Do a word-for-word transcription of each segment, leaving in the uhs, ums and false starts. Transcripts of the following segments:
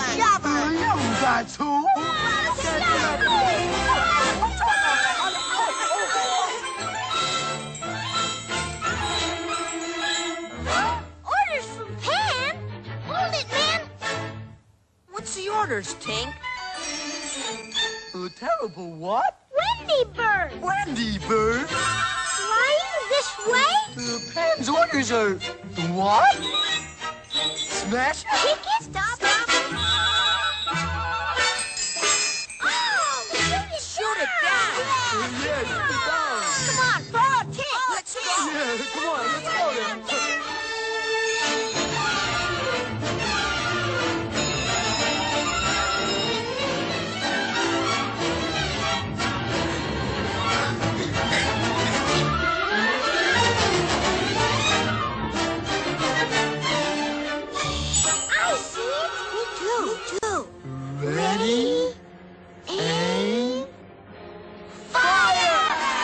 Shabba. You got two. Orders from Pan? Hold it, man. What's the orders, Tink? A terrible what? Wendy bird. Wendy bird? Flying this way? The Pan's orders are... what? Smash? Kick it. Stop. Stop. Oh, shoot it. Shoot it down. Yeah, shoot it down. Come on, throw it, Tink. Let's go. Yeah, come on, let's go then. Ready, aim, fire!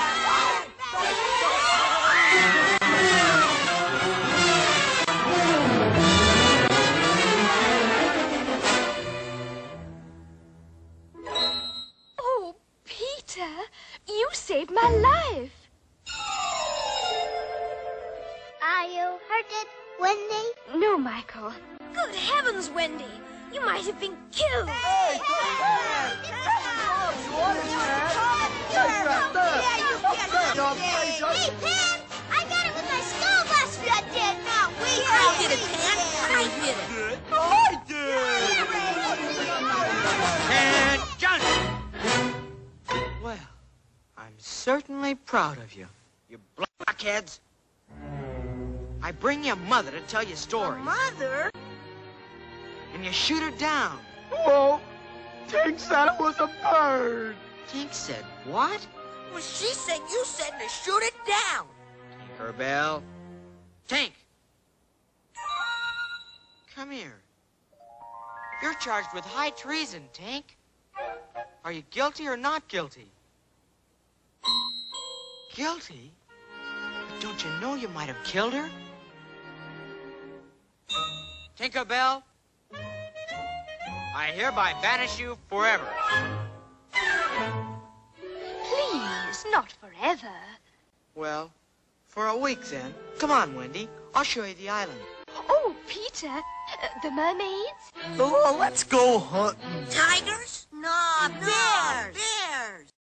Oh, Peter, you saved my life. Are you hurted, Wendy? No, Michael. Good heavens, Wendy! You might have been killed. Hey, Hey, Pan! I got it with my school bus. You did not. We I did it, Pan. I did it. I did! And John! Well, I'm certainly proud of you, you blockheads. I bring your mother to tell you stories. Mother? And you shoot her down. Whoa! Tink said it was a bird. Tink said what? Well, she said you said to shoot it down. Tinkerbell. Tink! Come here. You're charged with high treason, Tink. Are you guilty or not guilty? Guilty? But don't you know you might have killed her? Tinkerbell, I hereby banish you forever. Please, not forever. Well, for a week then. Come on, Wendy. I'll show you the island. Oh, Peter, uh, the mermaids? Oh, let's go hunting. Tigers? No, bears.